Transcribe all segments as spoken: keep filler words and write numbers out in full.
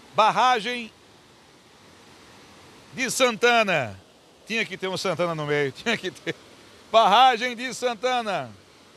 Barragem de Santana. Tinha que ter um Santana no meio, tinha que ter. Barragem de Santana.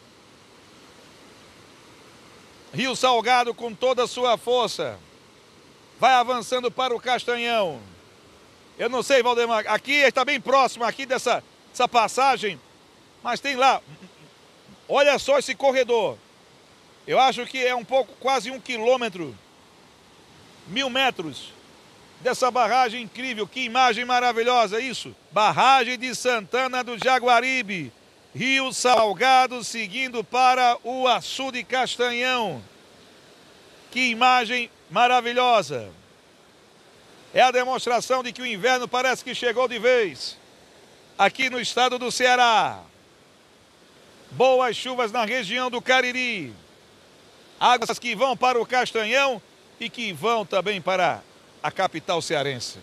Rio Salgado com toda a sua força. Vai avançando para o Castanhão. Eu não sei, Valdemar, aqui está bem próximo aqui dessa, dessa passagem, mas tem lá, olha só esse corredor. Eu acho que é um pouco, quase um quilômetro, mil metros dessa barragem incrível. Que imagem maravilhosa isso. Barragem de Santana do Jaguaribe. Rio Salgado seguindo para o açude Castanhão. Que imagem maravilhosa. É a demonstração de que o inverno parece que chegou de vez aqui no estado do Ceará. Boas chuvas na região do Cariri. Águas que vão para o Castanhão e que vão também para a capital cearense.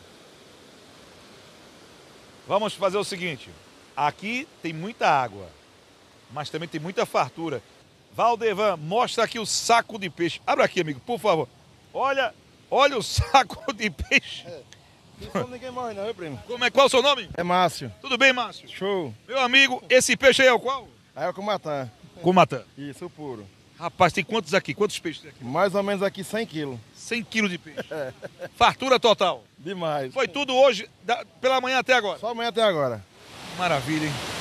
Vamos fazer o seguinte. Aqui tem muita água, mas também tem muita fartura. Valdevan, mostra aqui o saco de peixe. Abra aqui, amigo, por favor. Olha... Olha o saco de peixe. É. Não ninguém morre não, meu primo. Como é, qual é o seu nome? É Márcio. Tudo bem, Márcio? Show. Meu amigo, esse peixe aí é o qual? Aí é o Cumatã. Cumatã. Isso, o puro. Rapaz, tem quantos aqui? Quantos peixes tem aqui? Mais ou menos aqui cem quilos. cem quilos de peixe. É. Fartura total. Demais. Foi tudo hoje, da, pela manhã até agora? Só amanhã até agora. Maravilha, hein?